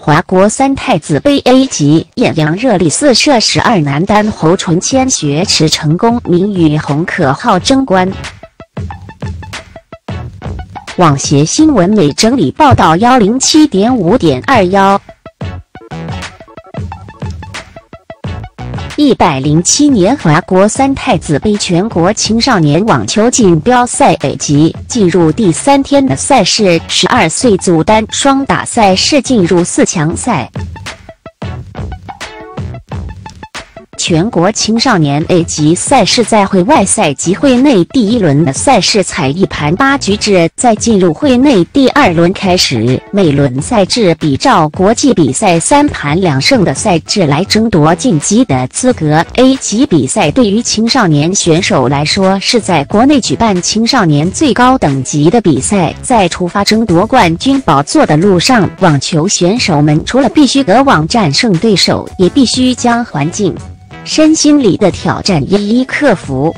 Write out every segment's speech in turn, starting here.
华国三太子杯 A 级，艳阳热力4射12男单侯淳谦雪耻成功，名与洪可浩争冠。网协新闻美整理报道107.5.21。107年华国三太子杯全国青少年网球锦标赛 A 级进入第3天的赛事，12岁组单双打赛事进入4强赛。全国青少年 A 级赛事在会外赛及会内第1轮的赛事采一盘8局制，在进入会内第2轮开始，每轮赛制比照国际比赛3盘2胜的赛制来争夺晋级的资格。A 级比赛对于青少年选手来说是在国内举办青少年最高等级的比赛，在出发争夺冠军宝座的路上，网球选手们除了必须隔网战胜对手，也必须将环境、身心里的挑战一一克服。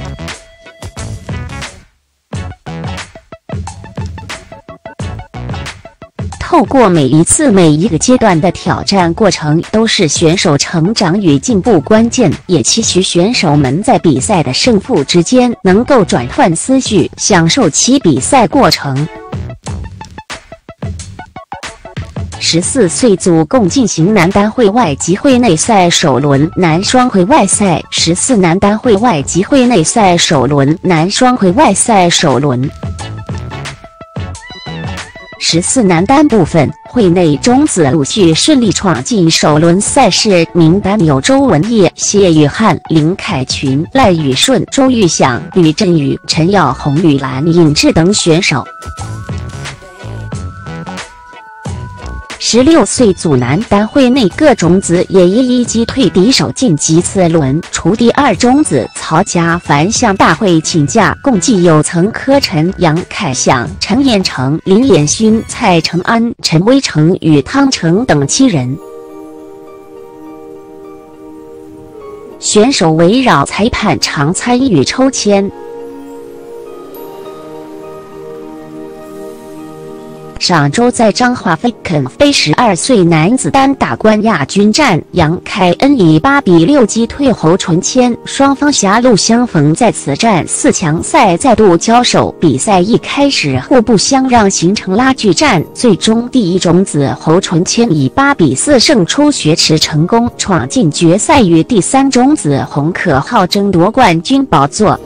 透过每一次每一个阶段的挑战过程，都是选手成长与进步关键，也期许选手们在比赛的胜负之间能够转换思绪，享受其比赛过程。14岁组共进行男单会外及会内赛首轮男双会外赛，14男单会外及会内赛首轮男双会外赛首轮。14男单部分，会内种子陆续顺利闯进首轮赛事，名单有周文烨、谢雨翰、林凯群、赖宇顺、周玉响、吕振宇、陈耀宏、吕兰颖智等选手。16岁组男单会内各种子也一一击退敌手晋级次轮，除第2种子曹家凡向大会请假，共计有曾柯晨、杨凯翔、陈彦成、林彦勋、蔡成安、陈威成与汤成等7人。选手围绕裁判场参与抽签。上周在彰化飞肯杯12岁男子单打冠亚军战，杨凯恩以8比6击退侯淳谦，双方狭路相逢，在此战4强赛再度交手。比赛一开始互不相让，形成拉锯战，最终第1种子侯淳谦以8比4胜出，雪耻成功闯进决赛，与第3种子洪可浩争夺冠军宝座。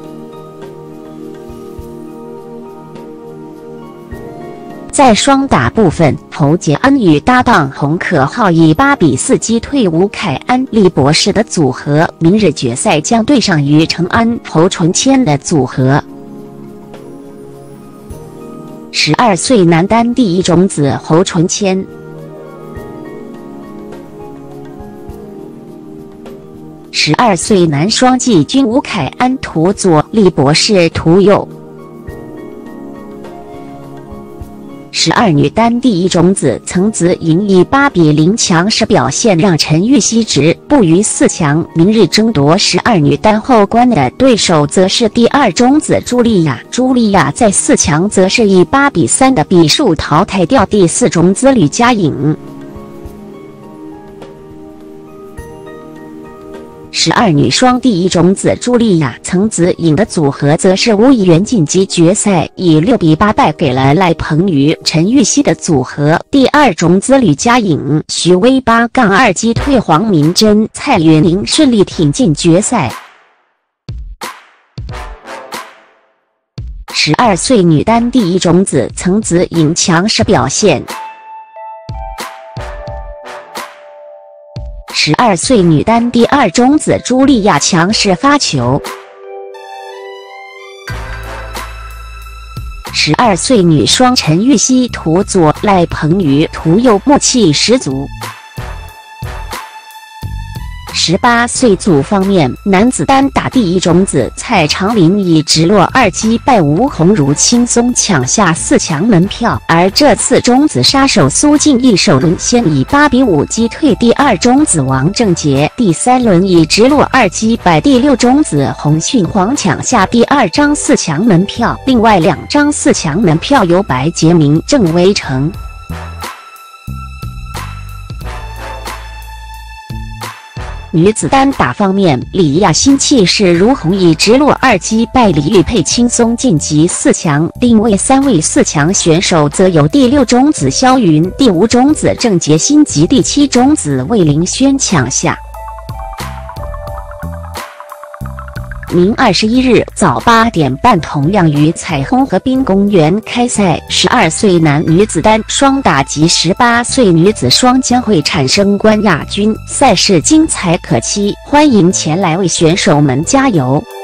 在双打部分，侯杰安与搭档洪可浩以8比4击退吴凯安、厉博士的组合，明日决赛将对上于成安、侯淳谦的组合。12岁男单第1种子侯淳谦。12岁男双季军吴凯安图左，厉博士图右。12女单第1种子曾子莹以8比0强势表现，让陈芋汐止步于4强。明日争夺12女单后冠的对手则是第2种子朱莉亚。朱莉亚在4强则是以8比3的比数淘汰掉第4种子吕佳颖。12女双第1种子朱莉亚、曾子颖的组合则是无缘晋级决赛，以6比8败给了赖鹏宇、陈芋汐的组合。第2种子吕佳颖、徐薇8-2击退黄明珍、蔡云玲，顺利挺进决赛。12岁女单第1种子曾子颖强势表现。12岁女单第2种子朱莉亚强势发球。12岁女双陈芋汐图左，赖鹏宇图右，默契十足。18岁组方面，男子单打第1种子蔡长林以直落2击败吴鸿儒，轻松抢下4强门票。而这次种子杀手苏静义首轮先以8比5击退第2种子王正杰，第3轮以直落2击败第6种子洪训煌，抢下第2张4强门票。另外2张4强门票由白洁明、郑威成女子单打方面，李亚新气势如虹，以直落2击败李玉佩，轻松晋级4强。另外3位4强选手则有第6种子肖云、第5种子郑洁欣及第7种子魏凌萱抢下。明21日早8点半，同样于彩虹河滨公园开赛，12岁男女子单双打及18岁女子双将会产生冠亚军，赛事精彩可期，欢迎前来为选手们加油。